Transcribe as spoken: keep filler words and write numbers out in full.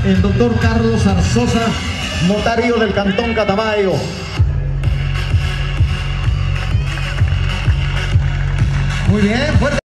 el doctor Carlos Arzosa, notario del Cantón Catamayo. Muy bien, fuerte.